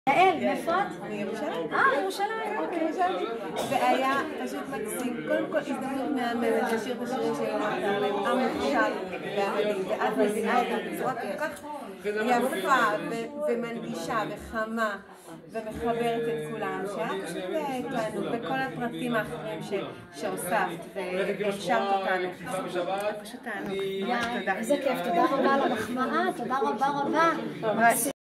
יעל, מאיפה את? מירושלים. ירושלים, אוקיי. והיה פשוט מקסים. קודם כל הזדמנות מהממת לשיר את השירים של יונתן הרלב, המוכשר והמדהים, ואת מביאה את זה בצורה כל כך יפה ומנגישה וחמה ומחברת את כולם, שהיה פשוט איתנו בכל הפרטים האחרים שהוספת והקשרת אותנו. פשוט תענוג. איזה כיף, תודה רבה על המחמאה, תודה רבה רבה.